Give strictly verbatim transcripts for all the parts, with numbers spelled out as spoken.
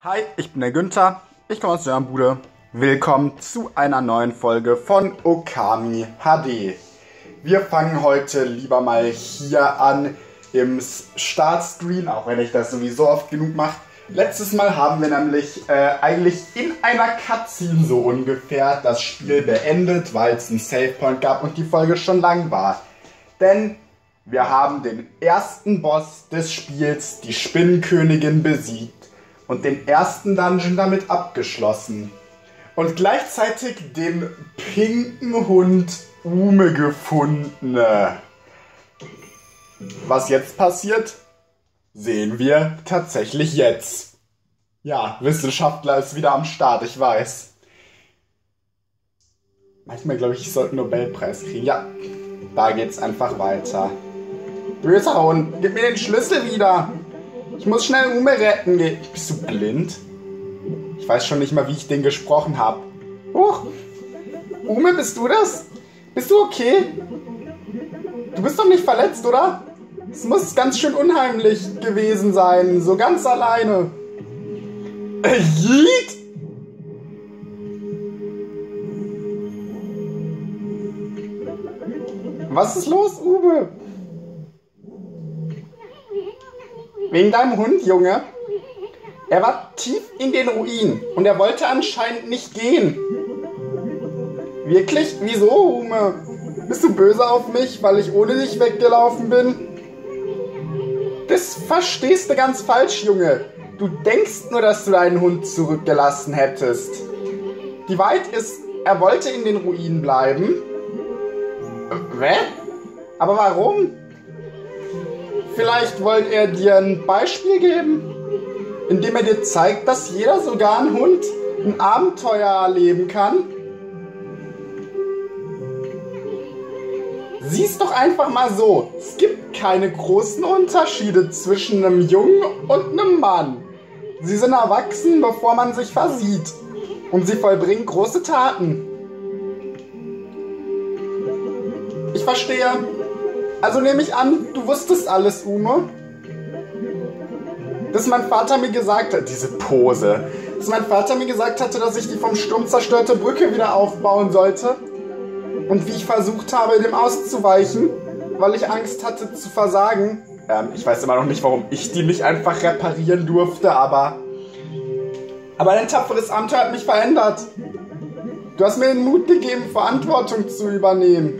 Hi, ich bin der Günther, ich komme aus der Bude. Willkommen zu einer neuen Folge von Okami H D. Wir fangen heute lieber mal hier an im Startscreen, auch wenn ich das sowieso oft genug mache. Letztes Mal haben wir nämlich äh, eigentlich in einer Cutscene so ungefähr das Spiel beendet, weil es einen Savepoint gab und die Folge schon lang war. Denn wir haben den ersten Boss des Spiels, die Spinnenkönigin, besiegt und den ersten Dungeon damit abgeschlossen. Und gleichzeitig den pinken Hund Ume gefunden. Was jetzt passiert, sehen wir tatsächlich jetzt. Ja, Wissenschaftler ist wieder am Start, ich weiß. Manchmal glaube ich, ich sollte einen Nobelpreis kriegen. Ja, da geht's einfach weiter. Böser Hund, gib mir den Schlüssel wieder. Ich muss schnell Ume retten. Bist du blind? Ich weiß schon nicht mal, wie ich den gesprochen habe. Huch! Ume, bist du das? Bist du okay? Du bist doch nicht verletzt, oder? Es muss ganz schön unheimlich gewesen sein. So ganz alleine. Äh, Yeet! Was ist los, Ume? Wegen deinem Hund, Junge. Er war tief in den Ruinen und er wollte anscheinend nicht gehen. Wirklich? Wieso, Ume? Bist du böse auf mich, weil ich ohne dich weggelaufen bin? Das verstehst du ganz falsch, Junge. Du denkst nur, dass du deinen Hund zurückgelassen hättest. Die Wahrheit ist, er wollte in den Ruinen bleiben. Hä? Aber warum? Vielleicht wollte er dir ein Beispiel geben, indem er dir zeigt, dass jeder, sogar ein Hund, ein Abenteuer erleben kann. Sieh's doch einfach mal so, es gibt keine großen Unterschiede zwischen einem Jungen und einem Mann. Sie sind erwachsen, bevor man sich versieht. Und sie vollbringen große Taten. Ich verstehe. Also nehme ich an, du wusstest alles, Ume. Dass mein Vater mir gesagt hat, diese Pose, dass mein Vater mir gesagt hatte, dass ich die vom Sturm zerstörte Brücke wieder aufbauen sollte. Und wie ich versucht habe, dem auszuweichen, weil ich Angst hatte zu versagen. Ähm, ich weiß immer noch nicht, warum ich die nicht einfach reparieren durfte, aber... Aber dein tapferes Abenteuer hat mich verändert. Du hast mir den Mut gegeben, Verantwortung zu übernehmen.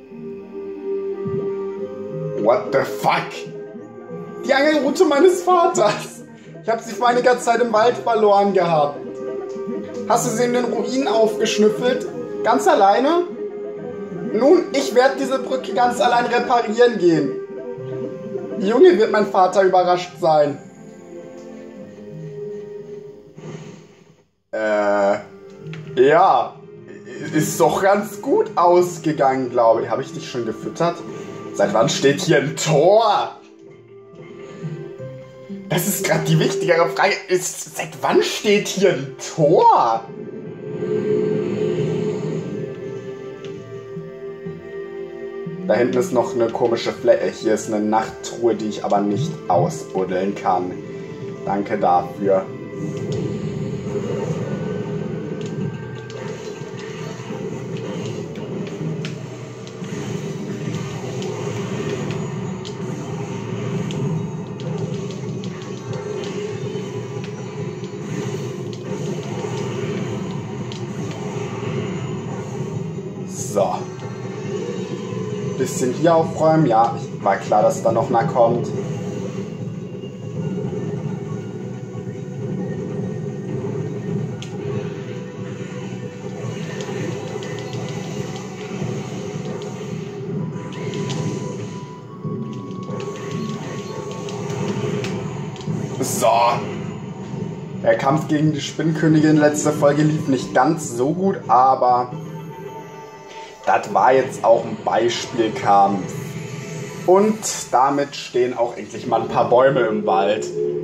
What the fuck? Die Angelrute meines Vaters. Ich habe sie vor einiger Zeit im Wald verloren gehabt. Hast du sie in den Ruinen aufgeschnüffelt? Ganz alleine? Nun, ich werde diese Brücke ganz allein reparieren gehen. Junge, wird mein Vater überrascht sein. Äh, ja, ist doch ganz gut ausgegangen, glaube ich. Habe ich dich schon gefüttert? Seit wann steht hier ein Tor? Das ist gerade die wichtigere Frage. Ist, seit wann steht hier ein Tor? Da hinten ist noch eine komische Fläche. Hier ist eine Nachttruhe, die ich aber nicht ausbuddeln kann. Danke dafür. So. Bisschen hier aufräumen. Ja, war klar, dass da noch einer kommt. So. Der Kampf gegen die Spinnenkönigin letzte Folge lief nicht ganz so gut, aber... Das war jetzt auch ein Beispielkampf. Und damit stehen auch endlich mal ein paar Bäume im Wald.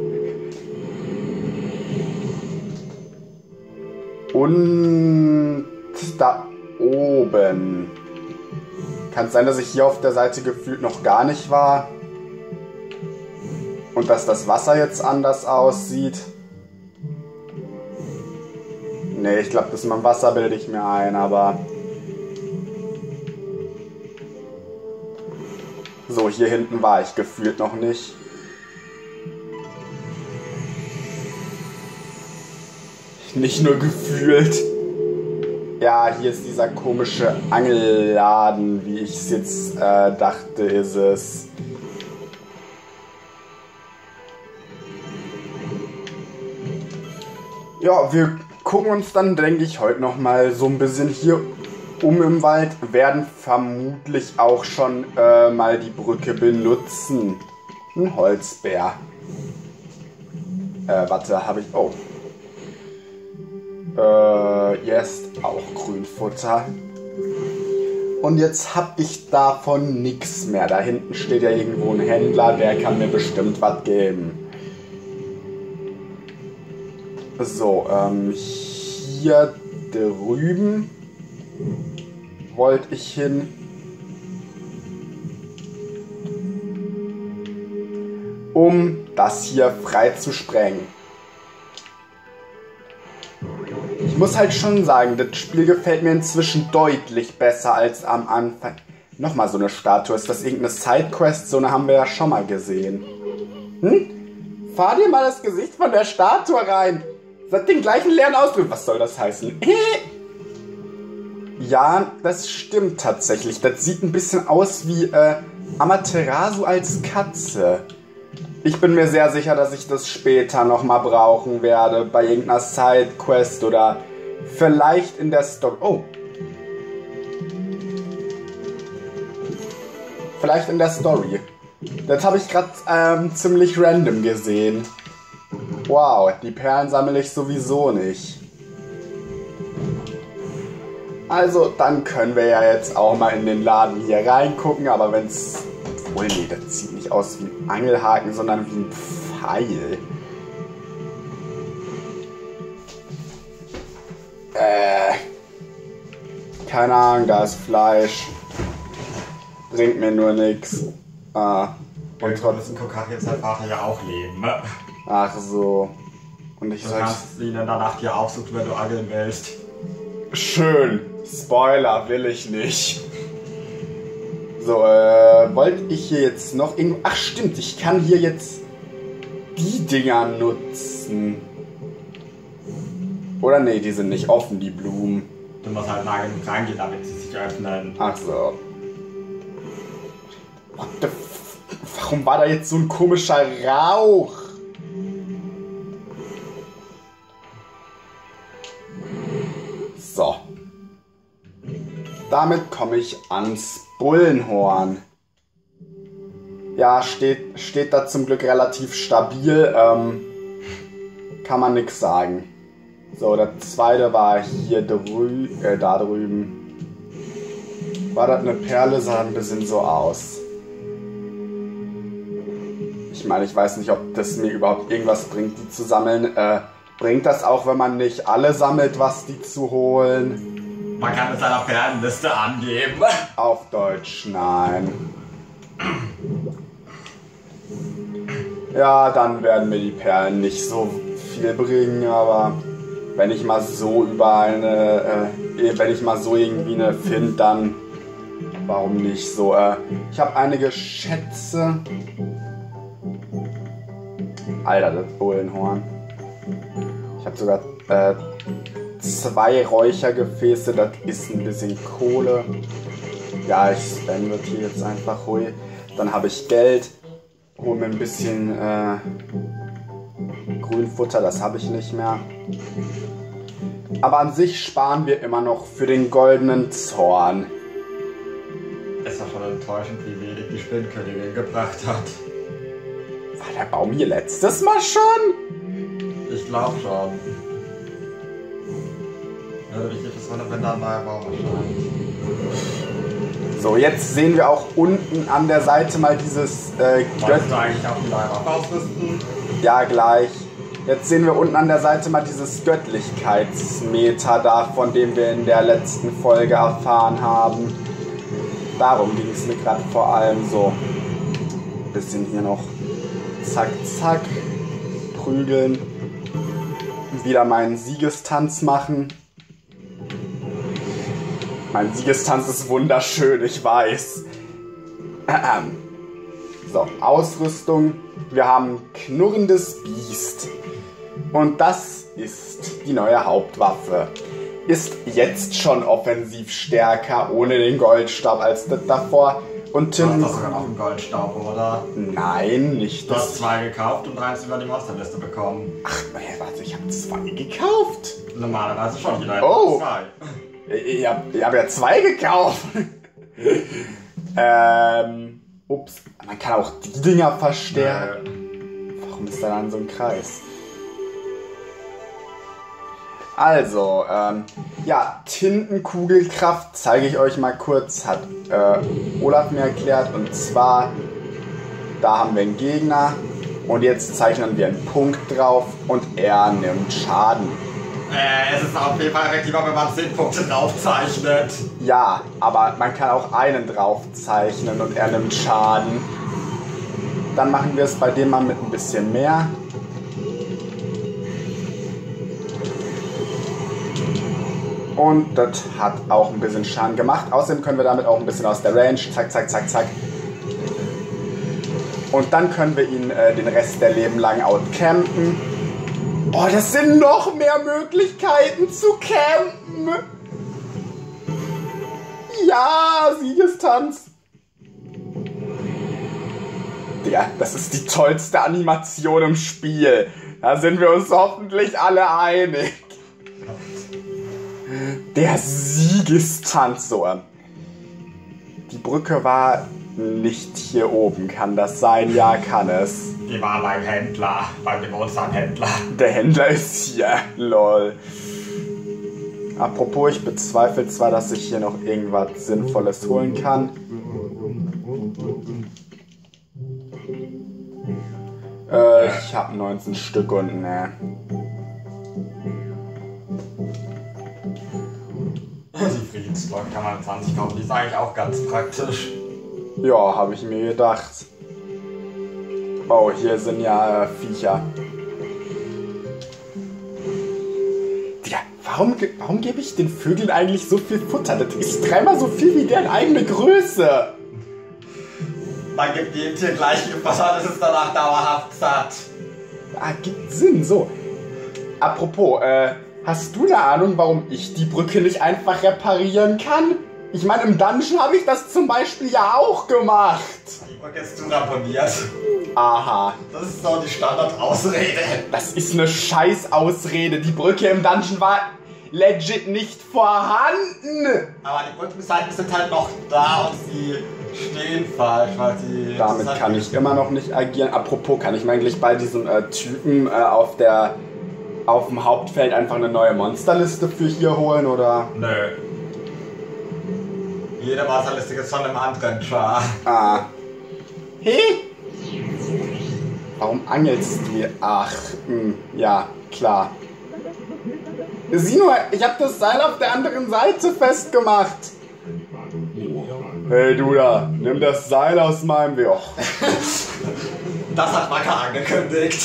Und da oben. Kann es sein, dass ich hier auf der Seite gefühlt noch gar nicht war? Und dass das Wasser jetzt anders aussieht? Ne, ich glaube, das mit dem Wasser bilde ich mir ein, aber... So, hier hinten war ich gefühlt noch nicht. Nicht nur gefühlt. Ja, hier ist dieser komische Angelladen, wie ich es jetzt äh, dachte, ist es. Ja, wir gucken uns dann, denke ich, heute noch mal so ein bisschen hier um im Wald, werden vermutlich auch schon äh, mal die Brücke benutzen. Ein Holzbär. Äh, warte, habe ich... Oh. Äh, jetzt auch Grünfutter. Und jetzt habe ich davon nichts mehr. Da hinten steht ja irgendwo ein Händler, der kann mir bestimmt was geben. So, ähm, hier drüben wollte ich hin. Um das hier frei zu sprengen. Ich muss halt schon sagen, das Spiel gefällt mir inzwischen deutlich besser als am Anfang. Nochmal so eine Statue. Ist das irgendeine Sidequest? So eine haben wir ja schon mal gesehen. Hm? Fahr dir mal das Gesicht von der Statue rein. Das hat den gleichen leeren Ausdruck. Was soll das heißen? Ja, das stimmt tatsächlich. Das sieht ein bisschen aus wie äh, Amaterasu als Katze. Ich bin mir sehr sicher, dass ich das später nochmal brauchen werde. Bei irgendeiner Sidequest oder vielleicht in der Story. Oh. Vielleicht in der Story. Das habe ich gerade ähm, ziemlich random gesehen. Wow, die Perlen sammle ich sowieso nicht. Also, dann können wir ja jetzt auch mal in den Laden hier reingucken, aber wenn es... Obwohl, nee, das sieht nicht aus wie ein Angelhaken, sondern wie ein Pfeil. Äh... Keine Ahnung, da ist Fleisch. Bringt mir nur nix. Ah. Und trotzdem Kokach jetzt halt Vater ja auch leben, ne? Ach so. Und ich Du sag... kannst ihn in der Nacht hier aufsuchen, wenn du angeln willst. Schön. Spoiler will ich nicht. So, äh, wollte ich hier jetzt noch irgendwo... Ach stimmt, ich kann hier jetzt die Dinger nutzen. Oder nee, die sind nicht offen, die Blumen. Du musst halt nah genug reingehen, damit sie sich öffnen. Ach so. What the f... Warum war da jetzt so ein komischer Rauch? So. Damit komme ich ans Bullenhorn. Ja, steht, steht da zum Glück relativ stabil. Ähm, kann man nix sagen. So, der zweite war hier drü äh, da drüben. War das eine Perle? Sah ein bisschen so aus. Ich meine, ich weiß nicht, ob das mir überhaupt irgendwas bringt, die zu sammeln. Äh, bringt das auch, wenn man nicht alle sammelt, was die zu holen? Man kann es halt auf der Liste angeben. Auf Deutsch, nein. Ja, dann werden mir die Perlen nicht so viel bringen, aber wenn ich mal so über eine, äh, wenn ich mal so irgendwie eine finde, dann warum nicht so? Äh, ich habe einige Schätze. Alter, das Bullenhorn. Ich habe sogar äh, zwei Räuchergefäße, das ist ein bisschen Kohle. Ja, ich spam wird hier jetzt einfach hui. Dann habe ich Geld, hole mir ein bisschen äh, Grünfutter, das habe ich nicht mehr. Aber an sich sparen wir immer noch für den goldenen Zorn. Es war schon enttäuschend, wie wenig die Spinnkönigin gebracht hat. War der Baum hier letztes Mal schon? Ich glaube schon. Ja, wichtig ist, wenn da ein neuer Baum erscheint. So, jetzt sehen wir auch unten an der Seite mal dieses äh, Wolltest du eigentlich auch die Leiber ausrüsten? Ja, gleich. Jetzt sehen wir unten an der Seite mal dieses Göttlichkeitsmeter da, von dem wir in der letzten Folge erfahren haben. Darum ging es mir gerade vor allem so. Ein bisschen hier noch zack, zack, prügeln. Wieder meinen Siegestanz machen. Mein Siegestanz ist wunderschön, ich weiß. So, Ausrüstung. Wir haben knurrendes Biest. Und das ist die neue Hauptwaffe. Ist jetzt schon offensiv stärker, ohne den Goldstab als das davor. Und du hast doch sogar noch einen Goldstab, oder? Nein, nicht Du das. hast zwei gekauft und eins über die Monsterliste bekommen. Ach, warte, ich habe zwei gekauft. Normalerweise schon, jeder hat Oh. zwei. Ich habe ich hab ja zwei gekauft. ähm, ups, man kann auch die Dinger verstärken. Äh, Warum ist da dann so ein Kreis? Also, ähm, ja, Tintenkugelkraft zeige ich euch mal kurz, hat äh, Olaf mir erklärt. Und zwar, da haben wir einen Gegner und jetzt zeichnen wir einen Punkt drauf und er nimmt Schaden. äh, es ist auf jeden Fall effektiver, wenn man zehn Punkte draufzeichnet. Ja, aber man kann auch einen drauf zeichnen und er nimmt Schaden. Dann machen wir es bei dem mal mit ein bisschen mehr. Und das hat auch ein bisschen Schaden gemacht. Außerdem können wir damit auch ein bisschen aus der Range. Zack, zack, zack, zack. Und dann können wir ihn äh, den Rest der Leben lang outcampen. Oh, das sind noch mehr Möglichkeiten zu campen. Ja, Siegestanz. Ja, das ist die tollste Animation im Spiel. Da sind wir uns hoffentlich alle einig. Der Siegestanz. So. Die Brücke war nicht hier oben. Kann das sein? Ja, kann es. Die war beim Händler, beim Geburtstaghändler. Der Händler ist hier. Lol. Apropos, ich bezweifle zwar, dass ich hier noch irgendwas Sinnvolles holen kann. Äh, ich habe neunzehn Stück und ne. Die Friedensglock kann man zwanzig kaufen, die ist eigentlich auch ganz praktisch. Ja, habe ich mir gedacht. Oh, hier sind ja äh, Viecher. Digga, warum, ge- warum gebe ich den Vögeln eigentlich so viel Futter? Das ist dreimal so viel wie deren eigene Größe. Man gibt jedem Tier gleich viel Futter, das ist danach dauerhaft satt. Ah, gibt Sinn, so. Apropos, äh, hast du eine Ahnung, warum ich die Brücke nicht einfach reparieren kann? Ich meine, im Dungeon habe ich das zum Beispiel ja auch gemacht. Die Brücke ist zu ramponiert. Aha. Das ist so die Standardausrede. Das ist eine Scheiß-Ausrede. Die Brücke im Dungeon war legit nicht vorhanden. Aber die Brückenseiten sind halt noch da und sie stehen falsch, weil sie... Damit halt kann ich immer noch nicht agieren. Apropos, kann ich mir eigentlich bei diesem äh, Typen äh, auf der auf dem Hauptfeld einfach eine neue Monsterliste für hier holen, oder? Nö. Jede Monsterliste ist von einem anderen Char. Ah. Hey? Warum angelst du? Ach, mh, ja, klar. Sieh nur, ich habe das Seil auf der anderen Seite festgemacht. Hey du da, nimm das Seil aus meinem Weg. Das hat Wacker angekündigt.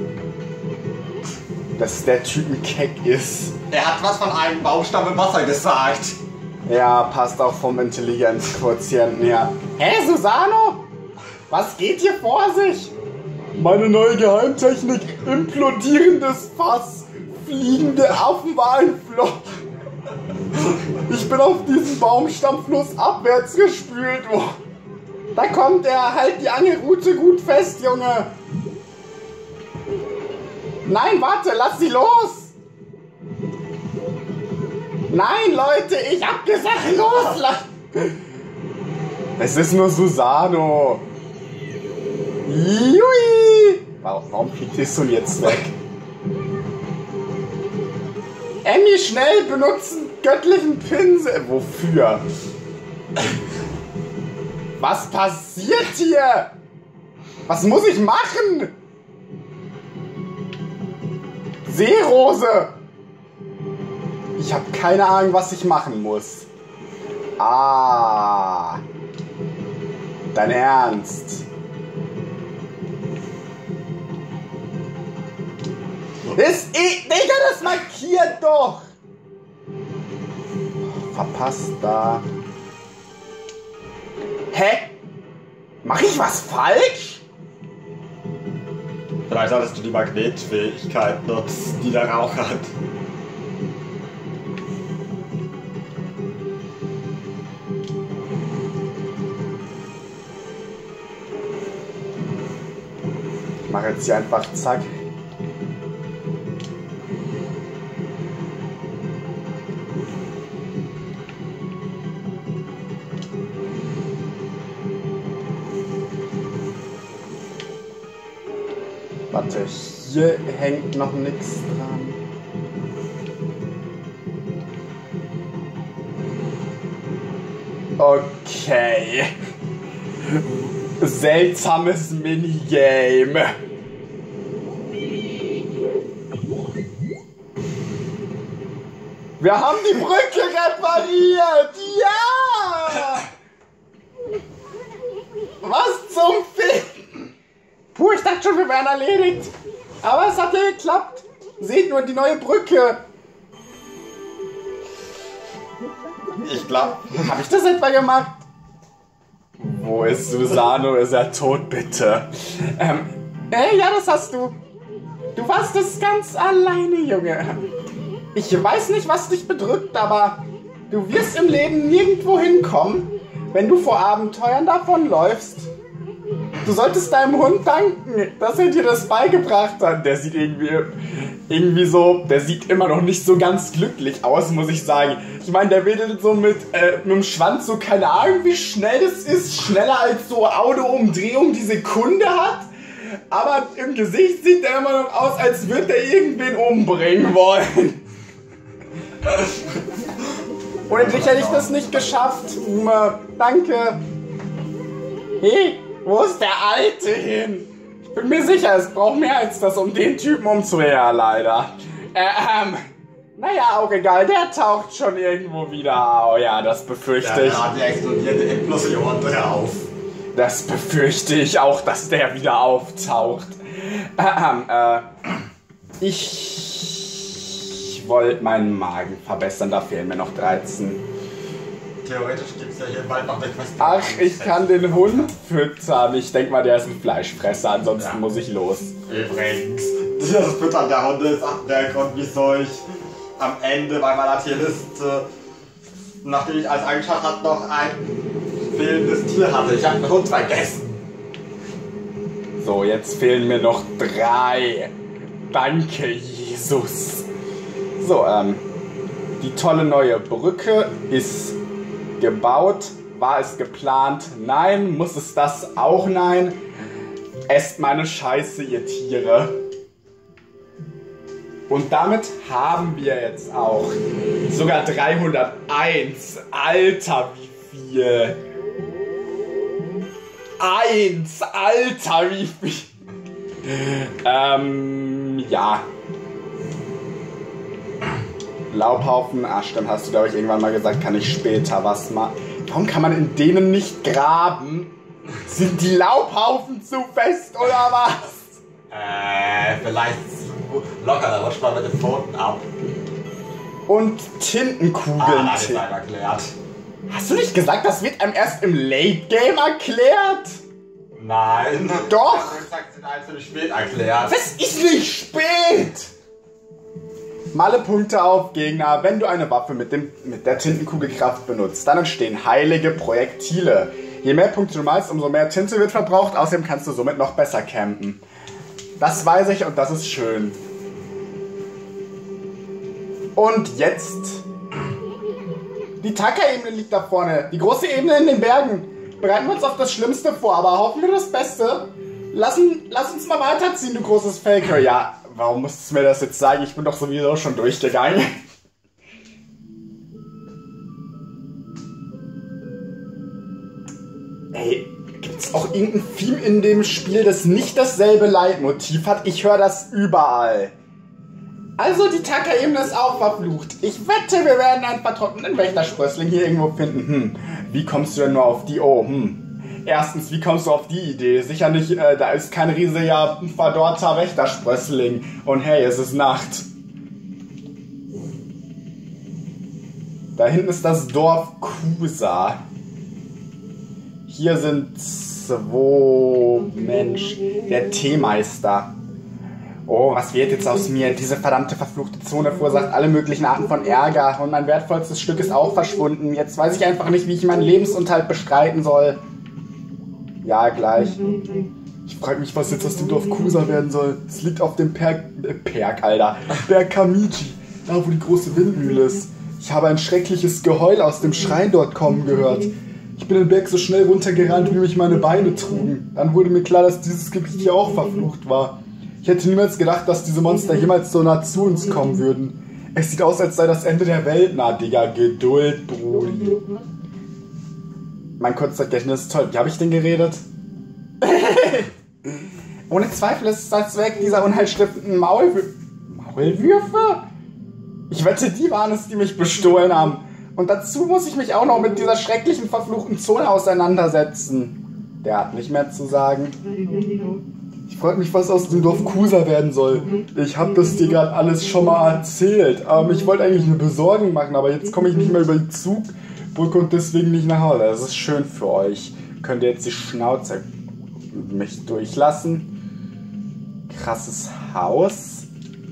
Dass der Typ ein Keck ist. Er hat was von einem Baumstamm im Wasser gesagt. Ja, passt auch vom Intelligenzquotienten her. Hä, Susano? Was geht hier vor sich? Meine neue Geheimtechnik, implodierendes Fass, fliegende Affenwalfloch. Ich bin auf diesen Baumstammfluss abwärts gespült. Oh. Da kommt er, halt die Angelrute gut fest, Junge. Nein, warte, lass sie los. Nein, Leute, ich hab gesagt, loslassen. Es ist nur Susano. Jui. Warum, warum fliegt Hissun jetzt weg? Emmy, schnell benutzen göttlichen Pinsel. Wofür? Was passiert hier? Was muss ich machen? Seerose! Ich habe keine Ahnung, was ich machen muss. Ah. Dein Ernst? Ist eh, Digga, das markiert doch! verpasst da. Hä? Mach ich was falsch? Vielleicht solltest du die Magnetfähigkeit nutzen, die der Rauch hat. Ich mache jetzt hier einfach zack. Warte, hier hängt noch nichts dran. Okay. Seltsames Minigame. Wir haben die Brücke repariert! Ja! Was zum Fick? Puh, ich dachte schon, wir wären erledigt. Aber es hat ja geklappt. Seht nur die neue Brücke. Ich glaube. Habe ich das etwa gemacht? Wo ist Susano? Ist er tot, bitte? Ähm, äh, ja, das hast du. Du warst es ganz alleine, Junge. Ich weiß nicht, was dich bedrückt, aber du wirst im Leben nirgendwo hinkommen, wenn du vor Abenteuern davonläufst. Du solltest deinem Hund danken, dass er dir das beigebracht hat. Der sieht irgendwie, irgendwie so, der sieht immer noch nicht so ganz glücklich aus, muss ich sagen. Ich meine, der wedelt so mit, äh, mit dem Schwanz so, keine Ahnung, wie schnell das ist. Schneller als so Autoumdrehung die Sekunde hat. Aber im Gesicht sieht er immer noch aus, als würde er irgendwen umbringen wollen. Ohne dich hätte ich das nicht geschafft. Danke. Hey, wo ist der Alte hin? Ich bin mir sicher, es braucht mehr als das, um den Typen umzuhören, leider. Ähm, naja, auch egal, der taucht schon irgendwo wieder auf. Ja, das befürchte ich. Ja, die explodierte Implosion drauf. Das befürchte ich auch, dass der wieder auftaucht. Ähm, äh, ich wollte meinen Magen verbessern, da fehlen mir noch dreizehn. Theoretisch gibt es ja hier bald noch eine Quest. Ach, ich kann den Hund füttern. Ich denke mal, der ist ein Fleischfresser, ansonsten ja. muss ich los. Übrigens, das Füttern der Hunde ist auch der Grund, wieso ich am Ende bei meiner Tierliste, nachdem ich alles angeschaut habe, noch ein fehlendes Tier hatte. Ich habe einen Hund vergessen. So, jetzt fehlen mir noch drei. Danke, Jesus. So, ähm, die tolle neue Brücke ist gebaut. War es geplant? Nein. Muss es das auch? Nein. Esst meine Scheiße, ihr Tiere. Und damit haben wir jetzt auch sogar dreihunderteins. Alter, wie viel. Eins. Alter, wie viel. ähm, ja. Laubhaufen, ach stimmt, hast du glaube ich irgendwann mal gesagt, kann ich später was machen. Warum kann man in denen nicht graben? Sind die Laubhaufen zu fest oder was? Äh, vielleicht locker, da rutscht man mit den Pfoten ab. Und Tintenkugeln. Ah, das ist einem erklärt. Hast du nicht gesagt, das wird einem erst im Late Game erklärt? Nein. Doch. Ich habe gesagt, es wird einem ziemlich spät erklärt. Das ist nicht spät. Male Punkte auf Gegner. Wenn du eine Waffe mit, dem, mit der Tintenkugelkraft benutzt, dann entstehen heilige Projektile. Je mehr Punkte du malst, umso mehr Tinte wird verbraucht. Außerdem kannst du somit noch besser campen. Das weiß ich und das ist schön. Und jetzt... Die Taka-Ebene liegt da vorne. Die große Ebene in den Bergen. Bereiten wir uns auf das Schlimmste vor, aber hoffen wir das Beste. Lassen, lass uns mal weiterziehen, du großes Faker. Ja, warum musst du mir das jetzt sagen? Ich bin doch sowieso schon durchgegangen. Ey, gibt's auch irgendein Theme in dem Spiel, das nicht dasselbe Leitmotiv hat? Ich höre das überall. Also die Taka-Ebene ist auch verflucht. Ich wette, wir werden einen vertrockneten Wächtersprössling hier irgendwo finden. Hm, wie kommst du denn nur auf die... Oh, hm. Erstens, wie kommst du auf die Idee? Sicher nicht, äh, da ist kein riesiger, verdorrter Wächtersprössling. Und hey, es ist Nacht. Da hinten ist das Dorf Kusa. Hier sind zwei... Mensch, der Teemeister. Oh, was wird jetzt aus mir? Diese verdammte verfluchte Zone verursacht alle möglichen Arten von Ärger. Und mein wertvollstes Stück ist auch verschwunden. Jetzt weiß ich einfach nicht, wie ich meinen Lebensunterhalt bestreiten soll. Ja, gleich. Ich frage mich, was jetzt aus dem Dorf Kusa werden soll. Es liegt auf dem Perk... Äh, Perk, Alter. Berg Kamiji. Da, wo die große Windmühle ist. Ich habe ein schreckliches Geheul aus dem Schrein dort kommen gehört. Ich bin den Berg so schnell runtergerannt, wie mich meine Beine trugen. Dann wurde mir klar, dass dieses Gebiet hier auch verflucht war. Ich hätte niemals gedacht, dass diese Monster jemals so nah zu uns kommen würden. Es sieht aus, als sei das Ende der Welt. Na, Digga, Geduld, Brudi. Mein Kurzzeitgedächtnis ist toll. Wie habe ich denn geredet? Ohne Zweifel ist es das Werk dieser unheilstiftenden Maulwür Maulwürfe? Ich wette, die waren es, die mich bestohlen haben. Und dazu muss ich mich auch noch mit dieser schrecklichen, verfluchten Zone auseinandersetzen. Der hat nicht mehr zu sagen. Ich frage mich, was aus dem Dorf Kusa werden soll. Ich habe das dir gerade alles schon mal erzählt. Aber ich wollte eigentlich eine Besorgung machen, aber jetzt komme ich nicht mehr über die Zugbrücke und deswegen nicht nach Hause. Das ist schön für euch. Könnt ihr jetzt die Schnauze mich durchlassen? Krasses Haus.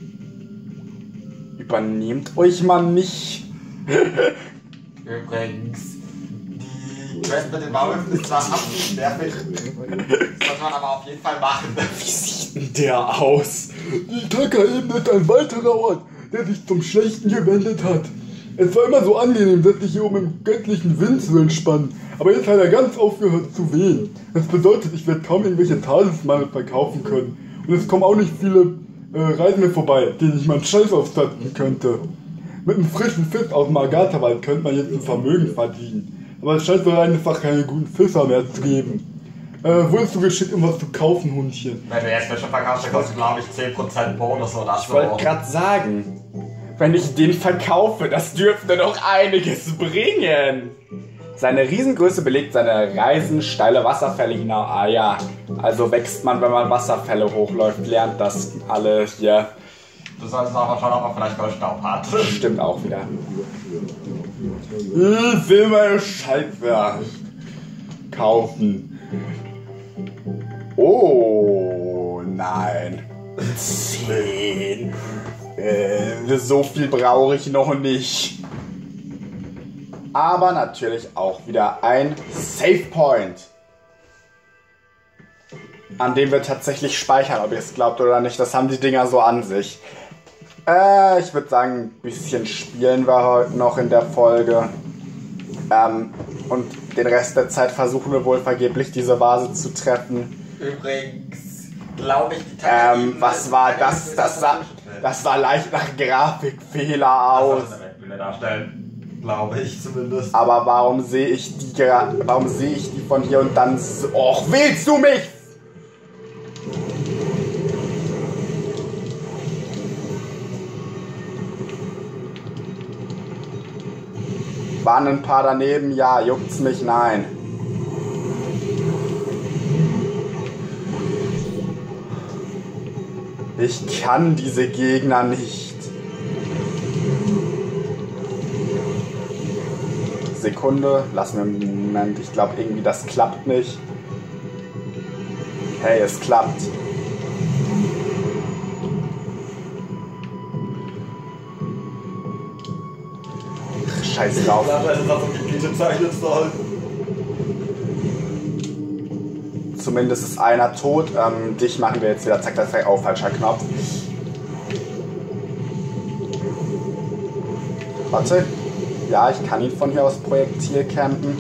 Übernehmt euch mal nicht. Übrigens, die Quest mit den Maulwürfen ist zwar absolut nervig, sollte man aber auf jeden Fall machen. Wie sieht denn der aus? Die Taka-Ebene ist ein weiterer Ort, der sich zum Schlechten gewendet hat. Es war immer so angenehm, dass ich hier oben im göttlichen Wind zu entspannen, aber jetzt hat er ganz aufgehört zu wehen. Das bedeutet, ich werde kaum irgendwelche Talismane verkaufen können. Und es kommen auch nicht viele äh, Reisende vorbei, denen ich meinen Scheiß aufsetzen könnte. Mit einem frischen Fisch aus dem Agatha-Wald könnte man jetzt ein Vermögen verdienen. Aber es scheint wohl einfach keine guten Fischer mehr zu geben. Äh, wurdest du geschickt, um was zu kaufen, Hundchen? Wenn du jetzt Fische verkaufst, dann kostet, glaube ich, zehn Prozent Bonus oder so. Ich wollte gerade sagen, wenn ich den verkaufe, das dürfte doch einiges bringen. Seine Riesengröße belegt seine Reisen steile Wasserfälle hinauf. Ah ja, also wächst man, wenn man Wasserfälle hochläuft, lernt das alle hier. Du solltest auch mal schauen, ob man vielleicht Goldstaub hat. Stimmt auch wieder. Ich will meine Scheiße kaufen. Oh nein. Zehn. Äh, so viel brauche ich noch nicht. Aber natürlich auch wieder ein Save Point, an dem wir tatsächlich speichern, ob ihr es glaubt oder nicht. Das haben die Dinger so an sich. Äh, ich würde sagen, ein bisschen spielen wir heute noch in der Folge. Ähm, und den Rest der Zeit versuchen wir wohl vergeblich, diese Vase zu treffen. Übrigens, glaube ich, die Ähm, was war das? Das sah, das sah leicht nach Grafikfehler aus. Das soll eine Webmühle darstellen. Glaube ich zumindest. Aber warum sehe ich die gerade? Warum sehe ich die von hier und dann so? Och, willst du mich? Waren ein paar daneben? Ja, juckt's mich? Nein. Ich kann diese Gegner nicht. Sekunde, lassen wir einen Moment. Ich glaube irgendwie, das klappt nicht. Hey, es klappt. Scheiß drauf. Zumindest ist einer tot. Ähm, dich machen wir jetzt wieder. Zack, zack, zack. Oh, falscher Knopf. Warte. Ja, ich kann ihn von hier aus Projektil campen.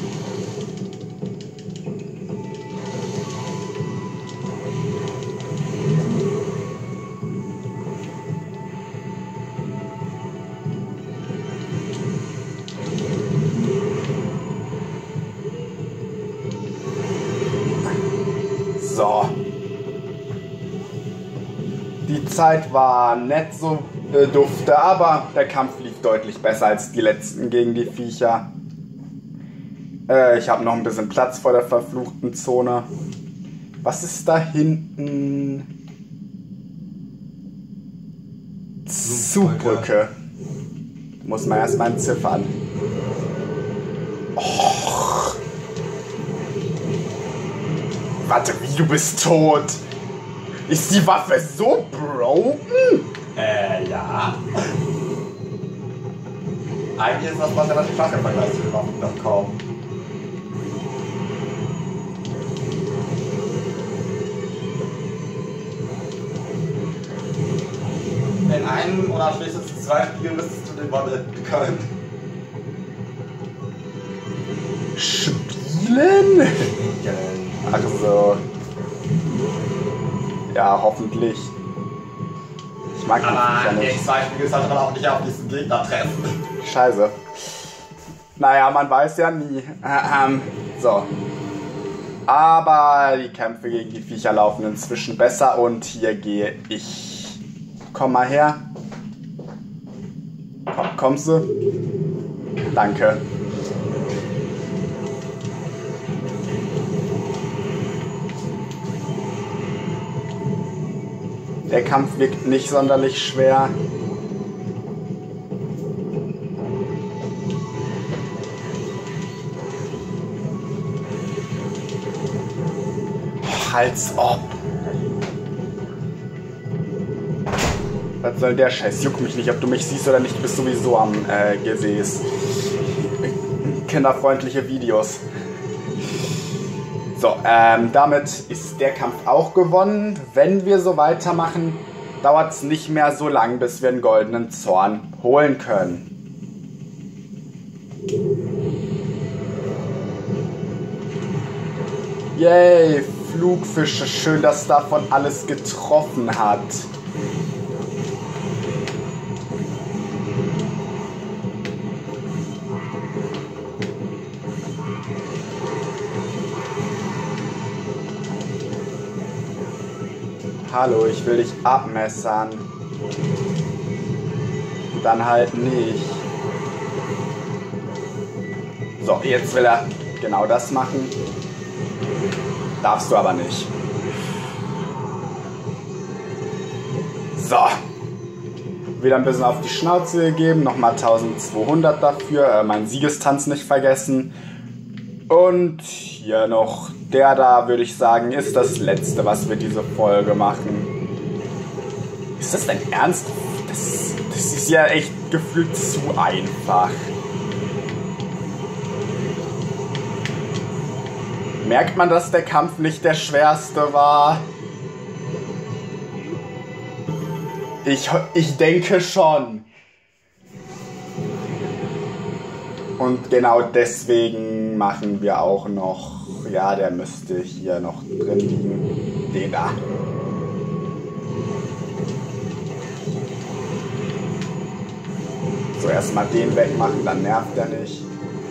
So. Die Zeit war nicht so äh, dufte, aber der Kampf lief deutlich besser als die letzten gegen die Viecher. Äh, ich habe noch ein bisschen Platz vor der verfluchten Zone. Was ist da hinten? Zugbrücke. Muss man erstmal entziffern. Och. Warte, wie, du bist tot? Ist die Waffe so broken? Äh, ja. Eigentlich ist das was relativ schwach im Vergleich zu den Waffen, das kaum. In einem oder spätestens zwei Spielen müsstest du den Ball retten können. Spielen? Ach so. Ja, hoffentlich. Ich mag die Aber Viecher in nicht. zwei Spielen sollte man auch nicht auf diesen Gegner treffen. Scheiße. Naja, man weiß ja nie. Ähm, so. Aber die Kämpfe gegen die Viecher laufen inzwischen besser und hier gehe ich. Komm mal her. Komm, kommst du? Danke. Der Kampf wirkt nicht sonderlich schwer. Als ob. Was soll der Scheiß? Juckt mich nicht, ob du mich siehst oder nicht. Du bist sowieso am äh, Gesäß. Kinderfreundliche Videos. So, ähm, damit ist der Kampf auch gewonnen. Wenn wir so weitermachen, dauert es nicht mehr so lang, bis wir einen goldenen Zorn holen können. Yay, Flugfische. Schön, dass davon alles getroffen hat. Hallo, ich will dich abmessern. Dann halt nicht. So, jetzt will er genau das machen. Darfst du aber nicht. So. Wieder ein bisschen auf die Schnauze gegeben. Nochmal eintausendzweihundert dafür. Äh, mein Siegestanz nicht vergessen. Und hier noch der da, würde ich sagen, ist das letzte, was wir diese Folge machen. Ist das dein Ernst? Das, das ist ja echt gefühlt zu einfach. Merkt man, dass der Kampf nicht der schwerste war? Ich, ich denke schon. Und genau deswegen machen wir auch noch, ja, der müsste hier noch drin liegen, den da. So, erstmal den wegmachen, dann nervt er nicht.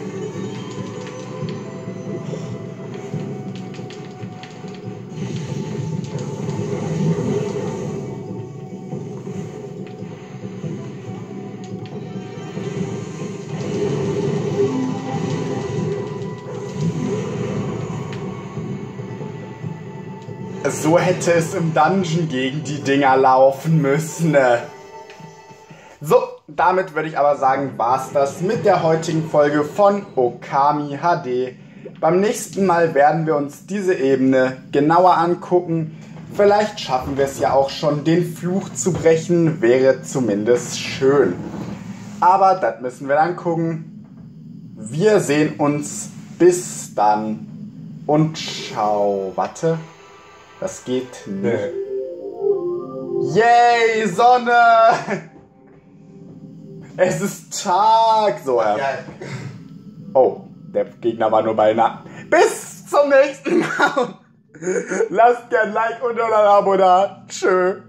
So hätte es im Dungeon gegen die Dinger laufen müssen. So, damit würde ich aber sagen, war's das mit der heutigen Folge von Okami H D. Beim nächsten Mal werden wir uns diese Ebene genauer angucken. Vielleicht schaffen wir es ja auch schon, den Fluch zu brechen, wäre zumindest schön. Aber das müssen wir dann gucken. Wir sehen uns. Bis dann. Und ciao. Warte. Das geht nicht. Yay, Sonne! Es ist Tag! So, ja. Oh, der Gegner war nur beinahe. Bis zum nächsten Mal! Lasst gern ein Like und ein Abo da. Tschö.